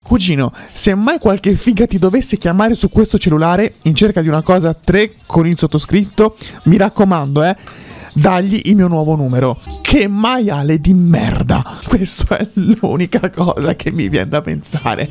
Cugino, se mai qualche figa ti dovesse chiamare su questo cellulare in cerca di una cosa 3 con il sottoscritto, mi raccomando, dagli il mio nuovo numero. Che maiale di merda. Questa è l'unica cosa che mi viene da pensare.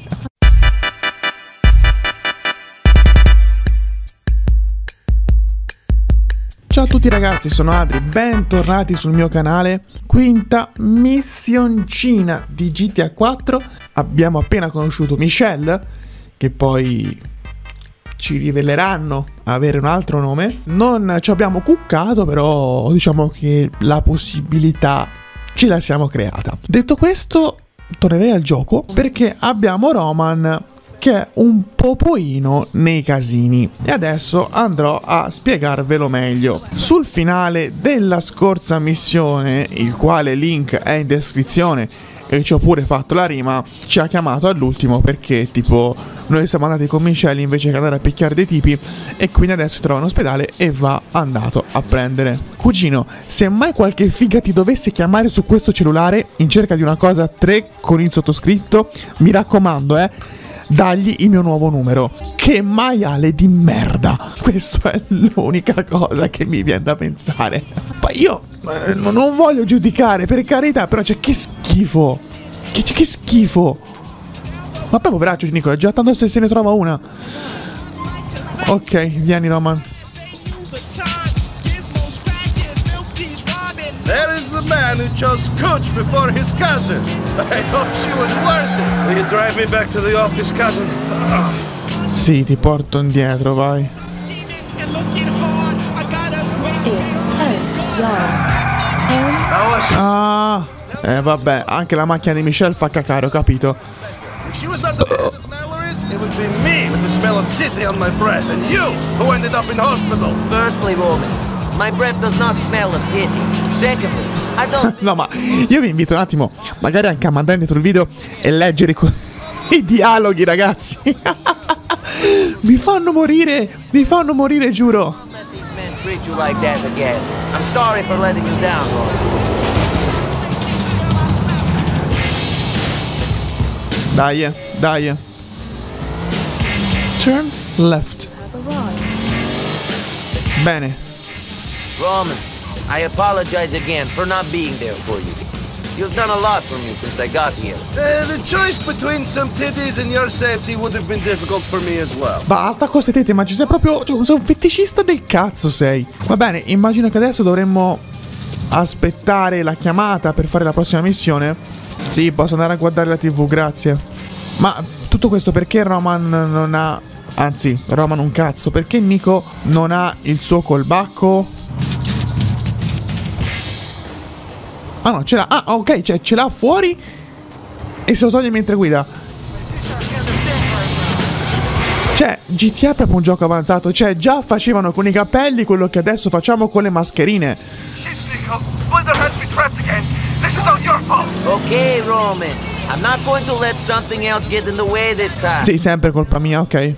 Ciao a tutti ragazzi, sono Adri, bentornati sul mio canale. Quinta missioncina di GTA 4. Abbiamo appena conosciuto Michelle, che poi ci riveleranno avere un altro nome. Non ci abbiamo cuccato, però diciamo che la possibilità ce la siamo creata. Detto questo, tornerei al gioco perché abbiamo Roman che è un popoino nei casini e adesso andrò a spiegarvelo meglio. Sul finale della scorsa missione, il quale link è in descrizione e ci ho pure fatto la rima, ci ha chiamato all'ultimo perché tipo noi siamo andati con Michelle invece che andare a picchiare dei tipi e quindi adesso si trova in ospedale e va andato a prendere. Cugino, se mai qualche figa ti dovesse chiamare su questo cellulare in cerca di una cosa 3 con il sottoscritto, mi raccomando, dagli il mio nuovo numero. Che maiale di merda. Questa è l'unica cosa che mi viene da pensare. Poi io non voglio giudicare, per carità, però cioè che schifo. Che schifo. Ma poi poveraccio Nico, è già tanto se ne trova una. Ok, vieni Roman. There is the man who chose Cooch before his cousin. I hope she was worth it. Will you drive me back to the office, cousin? Sì, ti porto indietro, vai. Ah, vabbè, anche la macchina di Michelle fa cacare, ho capito. If she was not the head of Mallory's, it would be me with the smell of titty on my breath, and you who ended up in hospital. Firstly, Roman, my breath does not smell of titty. Secondly, I don't... No, ma io vi invito un attimo, magari anche a mandare dentro il video e leggere i dialoghi, ragazzi. Mi fanno morire, giuro. let these men treat you like that again. I'm sorry for letting you down, Roman. Dai. Turn left. Bene. Roman, I apologize again for not being there for you. You've done a lot for me since I got here. The choice between some titties and your safety would have been difficult for me as well. Basta con queste tette, ma ci sei proprio... Cioè, sei un feticista del cazzo sei. Va bene, immagino che adesso dovremmo aspettare la chiamata per fare la prossima missione. Sì, posso andare a guardare la TV, grazie. Ma tutto questo perché Roman non ha... Anzi, Roman un cazzo. Perché Nico non ha il suo colbacco? Ah no, ce l'ha. Ah, ok, cioè ce l'ha fuori e se lo toglie mentre guida. Cioè, GTA è proprio un gioco avanzato. Cioè, già facevano con i capelli quello che adesso facciamo con le mascherine. Okay, Roman. I'm not going to let something else get in the way this time. Sì, sempre colpa mia, ok.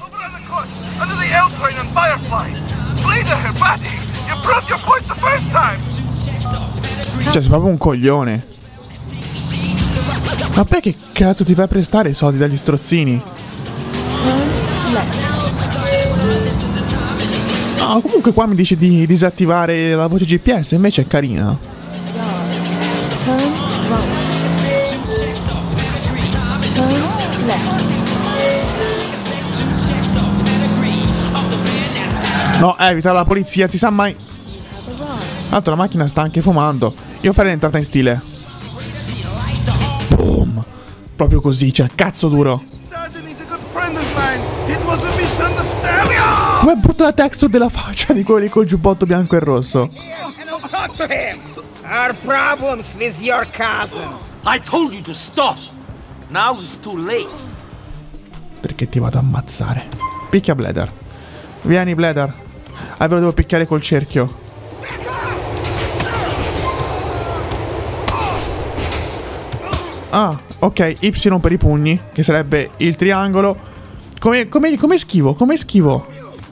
Cioè, sei proprio un coglione. Ma perché cazzo ti fai prestare i soldi dagli strozzini? No, comunque qua mi dice di disattivare la voce GPS, invece è carina. No, evita la polizia, si sa mai. Tanto la macchina sta anche fumando. Io farei l'entrata in stile. Boom. Proprio così, cioè, cazzo duro. Com'è brutta la texture della faccia di quelli col giubbotto bianco e rosso. Our problems with your cousin. I told you to stop. Now it's too late. Perché ti vado a ammazzare. Picchia Blader. Vieni Blader. Ah, ve lo devo picchiare col cerchio. Ah, ok, Y per i pugni, che sarebbe il triangolo. Come schivo? Come schivo?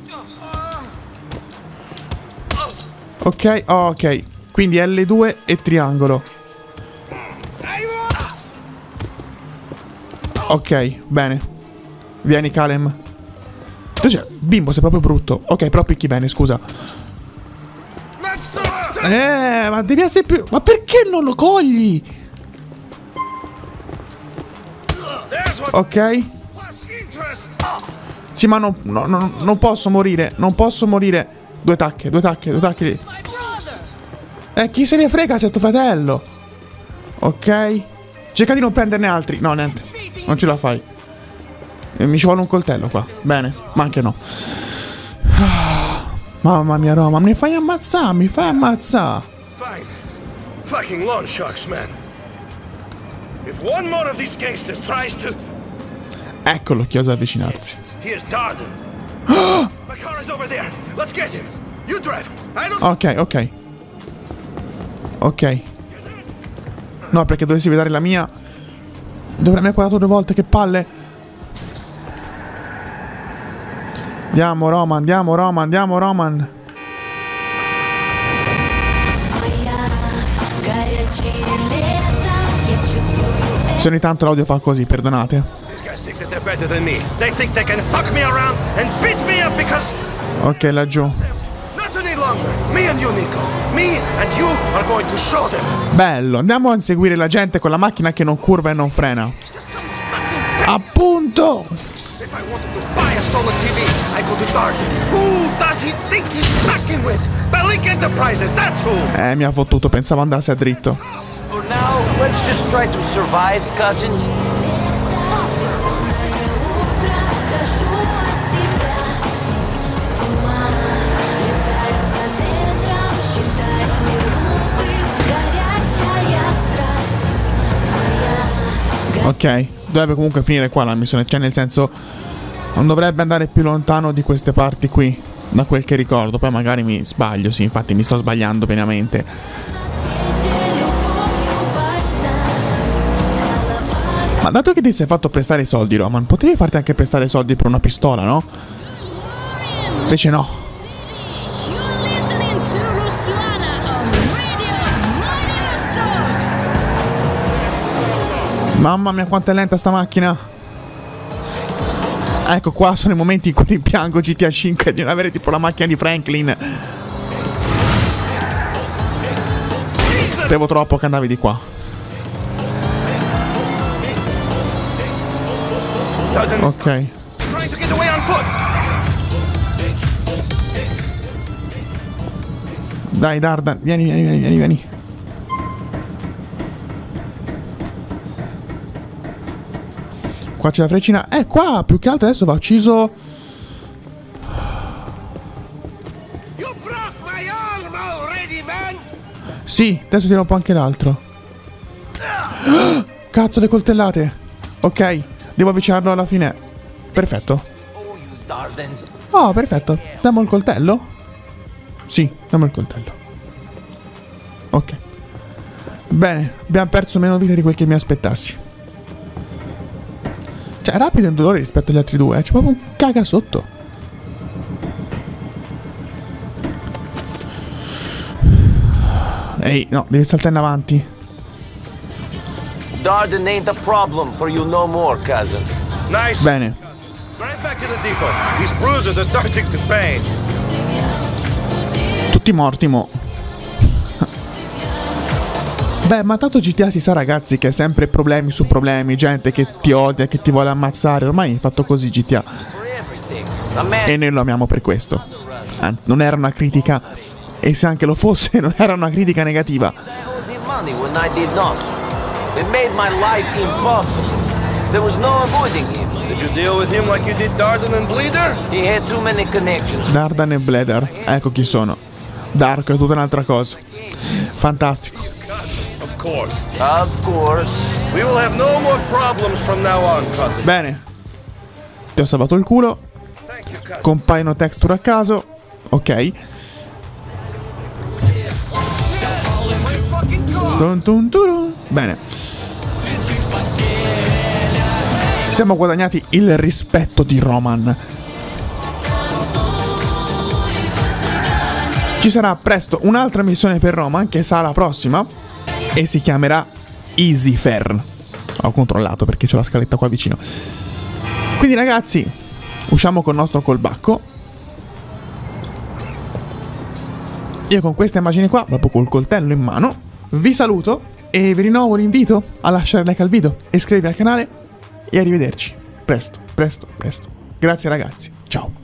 Ok, oh, ok. Quindi L2 e triangolo. Ok, bene. Vieni, Kalem. Cioè, bimbo, sei proprio brutto. Ok, però picchi bene, scusa. Ma devi essere più... Ma perché non lo cogli? Ok. Sì, ma non posso morire. Non posso morire. Due tacche. Chi se ne frega se è tuo fratello. Ok. Cerca di non prenderne altri. No, niente. Non ce la fai. Mi ci vuole un coltello qua. Bene, ma anche no. Mamma mia, Roma, mi fai ammazzare, Fine. Fucking loan sharks, man. If one more of these gangsters tries to... Eccolo chi osa avvicinarsi. Here's Darden. My car is over there. Let's get him. You drive. I don't... Ok. No, perché dovessi vedere la mia. Dovrei aver guardato 2 volte, che palle. Andiamo Roman. Se ogni tanto l'audio fa così, perdonate. Better than me. They think they can fuck me around and beat me up because... Ok, laggiù. Not any longer. Me and you, Nico. Me and you are going to show them. Bello, andiamo a inseguire la gente con la macchina che non curva e non frena. Appunto! If I wanted to buy a stolen TV, I go to Darden. Who does he think he's fucking with? Bellic Enterprises, that's who. Mi ha fottuto, pensavo andasse a dritto. For now, let's just try to survive, cousin. Ok, dovrebbe comunque finire qua la missione. Cioè, nel senso, non dovrebbe andare più lontano di queste parti qui, da quel che ricordo. Poi magari mi sbaglio, sì, infatti mi sto sbagliando pienamente. Ma dato che ti sei fatto prestare i soldi, Roman, potevi farti anche prestare i soldi per una pistola, no? Invece no. Mamma mia, quanto è lenta sta macchina. Ecco, qua sono i momenti in cui rimpiango GTA 5 di non avere tipo la macchina di Franklin. Sapevo troppo che andavi di qua. Ok. Dai, Dardan, vieni. Qua c'è la freccina. Qua più che altro adesso va ucciso. Sì, adesso tiro un po' anche l'altro. Cazzo, le coltellate. Ok, devo avvicinarlo alla fine. Perfetto. Oh, perfetto. Diamo il coltello? Sì, diamo il coltello. Ok. Bene, abbiamo perso meno vita di quel che mi aspettassi. Cioè, è rapido e indolore rispetto agli altri due. C'è proprio un caga sotto. Ehi, no, devi saltare in avanti. Darden ain't a problem for you no more, cousin. Nice. Bene. Drive back to the depot. These bruises are starting to pain. Tutti morti, mo. Beh, ma tanto GTA si sa, ragazzi, che è sempre problemi su problemi, gente che ti odia, che ti vuole ammazzare. Ormai è fatto così GTA. E noi lo amiamo per questo. Non era una critica, e se anche lo fosse, non era una critica negativa. Dardan e Bleeder, ecco chi sono. Dark è tutta un'altra cosa. Fantastico. Of course. We will have no more problems from now on, cousin. Bene. Ti ho salvato il culo. Thank you, cousin. Compaiono texture a caso. Ok. Bene. Siamo guadagnati il rispetto di Roman. Ci sarà presto un'altra missione per Roman, che sarà la prossima, e si chiamerà Easy Fair. Ho controllato perché c'è la scaletta qua vicino. Quindi ragazzi, usciamo col nostro colbacco. Io con questa immagine qua, proprio col coltello in mano, vi saluto e vi rinnovo l'invito a lasciare like al video e iscrivervi al canale e arrivederci. Presto. Grazie ragazzi, ciao.